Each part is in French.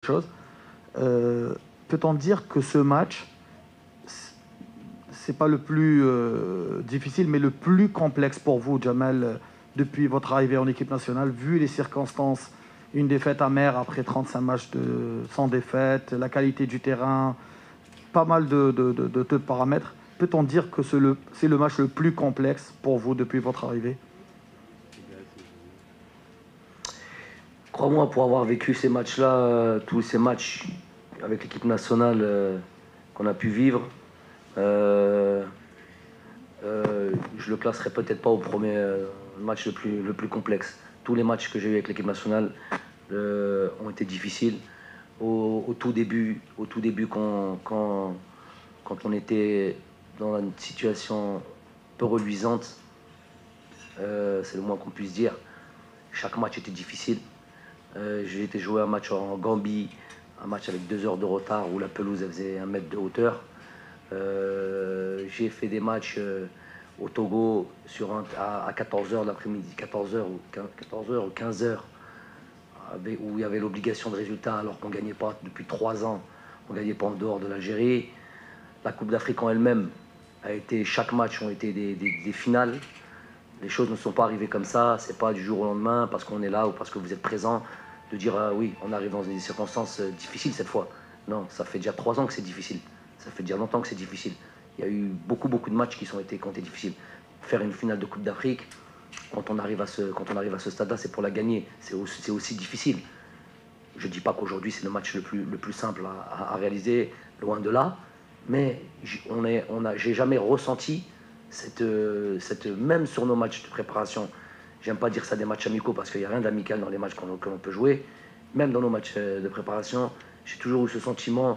chose. Peut-on dire que ce match, c'est pas le plus difficile, mais le plus complexe pour vous, Djamel, depuis votre arrivée en équipe nationale, vu les circonstances, une défaite amère après 35 matchs sans défaite, la qualité du terrain, pas mal de paramètres. Peut-on dire que c'est le match le plus complexe pour vous depuis votre arrivée? Crois-moi, pour avoir vécu ces matchs-là, tous ces matchs avec l'équipe nationale qu'on a pu vivre, je le classerai peut-être pas au premier match le plus complexe. Tous les matchs que j'ai eu avec l'équipe nationale ont été difficiles. Au tout début, quand on était dans une situation peu reluisante, c'est le moins qu'on puisse dire. Chaque match était difficile. J'ai été jouer un match en Gambie, un match avec 2 heures de retard où la pelouse elle faisait 1 mètre de hauteur. J'ai fait des matchs au Togo à 14h l'après-midi, 14h ou 15h, où il y avait l'obligation de résultat alors qu'on ne gagnait pas depuis 3 ans, on ne gagnait pas en dehors de l'Algérie. La Coupe d'Afrique en elle-même chaque match ont été des finales. Les choses ne sont pas arrivées comme ça, c'est pas du jour au lendemain parce qu'on est là ou parce que vous êtes présent de dire oui, on arrive dans des circonstances difficiles cette fois. Non, ça fait déjà 3 ans que c'est difficile. Ça fait déjà longtemps que c'est difficile. Il y a eu beaucoup de matchs qui ont été difficiles. Faire une finale de Coupe d'Afrique, quand on arrive à ce stade-là, c'est pour la gagner. C'est aussi difficile. Je ne dis pas qu'aujourd'hui c'est le match le plus simple à réaliser, loin de là, mais j'ai jamais ressenti même sur nos matchs de préparation. J'aime pas dire ça des matchs amicaux parce qu'il n'y a rien d'amical dans les matchs que l'on peut jouer. Même dans nos matchs de préparation, j'ai toujours eu ce sentiment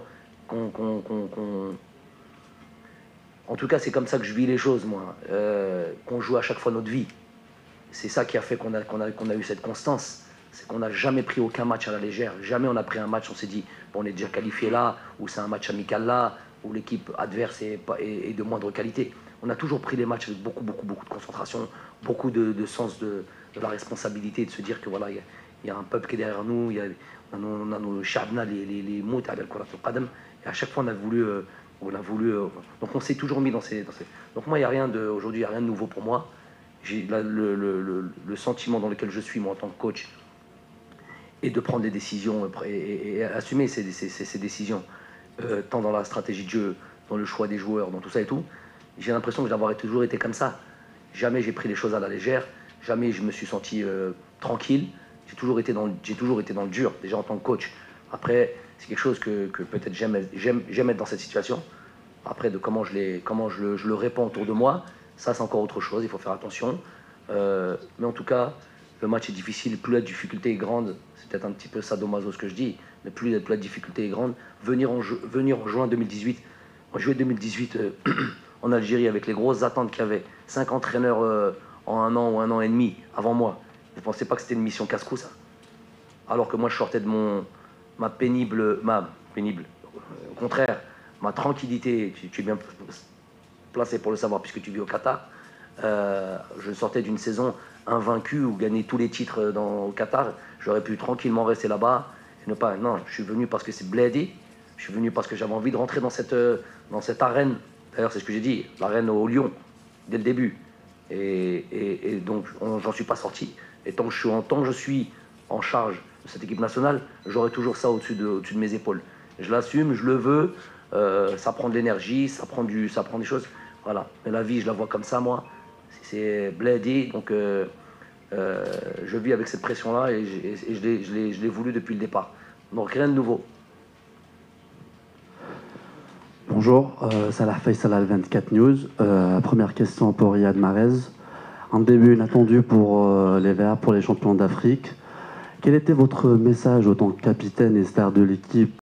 en tout cas, c'est comme ça que je vis les choses, moi. Qu'on joue à chaque fois notre vie. C'est ça qui a fait qu'on a eu cette constance. C'est qu'on n'a jamais pris aucun match à la légère. Jamais on a pris un match, on s'est dit, bon, on est déjà qualifié là, ou c'est un match amical là, où l'équipe adverse est de moindre qualité. On a toujours pris les matchs avec beaucoup de concentration, beaucoup de sens de la responsabilité, de se dire que voilà, il y a un peuple qui est derrière nous, on a nos chabna, les mots, et à chaque fois on a voulu donc on s'est toujours mis dans ces. Donc moi, aujourd'hui, il n'y a rien de nouveau pour moi. J'ai le sentiment dans lequel je suis, moi, en tant que coach, et de prendre des décisions et assumer ces décisions, tant dans la stratégie de jeu, dans le choix des joueurs, dans tout ça et tout. J'ai l'impression que d'avoir toujours été comme ça. Jamais j'ai pris les choses à la légère, jamais je me suis senti tranquille. J'ai toujours été dans le dur, déjà en tant que coach. Après, c'est quelque chose que peut-être j'aime être dans cette situation. Après, de comment je le répands autour de moi, ça c'est encore autre chose, il faut faire attention. Mais en tout cas, le match est difficile, plus la difficulté est grande, c'est peut-être un petit peu sadomaso ce que je dis, mais plus la difficulté est grande. Venir en juin 2018, en juillet 2018 en Algérie avec les grosses attentes qu'il y avait, 5 entraîneurs en 1 an ou 1 an et demi avant moi, vous ne pensez pas que c'était une mission casse-cou ça? Alors que moi je sortais de ma pénible, au contraire, ma tranquillité, tu es bien placé pour le savoir puisque tu vis au Qatar. Je sortais d'une saison invaincue où gagner tous les titres au Qatar, j'aurais pu tranquillement rester là-bas et ne pas. Non, je suis venu parce que c'est blédé. Je suis venu parce que j'avais envie de rentrer dans cette arène. D'ailleurs, c'est ce que j'ai dit, l'arène au Lion, dès le début. Et donc, j'en suis pas sorti. Et tant que je suis en charge de cette équipe nationale, j'aurai toujours ça au-dessus de mes épaules. Je l'assume, je le veux. Ça prend de l'énergie, ça prend des choses. Voilà. Mais la vie, je la vois comme ça, moi. C'est blédé. Donc, je vis avec cette pression-là et je l'ai voulu depuis le départ. Donc, rien de nouveau. Bonjour, Salah Faisal al 24 News. Première question pour Riyad Mahrez. Un début inattendu pour les Verts, pour les champions d'Afrique. Quel était votre message en tant que capitaine et star de l'équipe